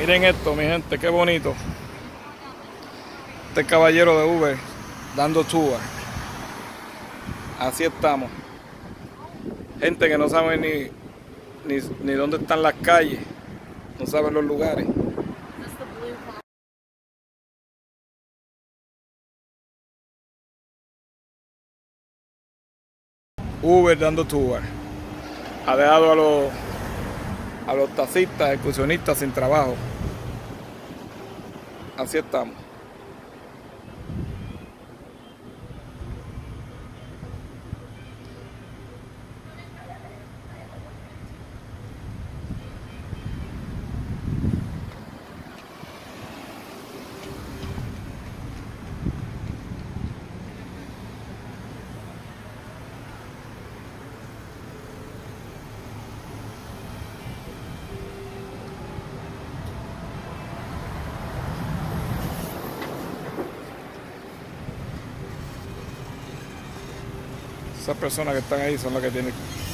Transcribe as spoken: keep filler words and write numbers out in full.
Miren esto, mi gente, qué bonito. Este caballero de Uber dando tour. Así estamos. Gente que no sabe ni, ni, ni dónde están las calles, no sabe los lugares. Uber dando tour. Ha dejado a los, a los taxistas, excursionistas sin trabajo. Así estamos. Esas personas que están ahí son las que tienen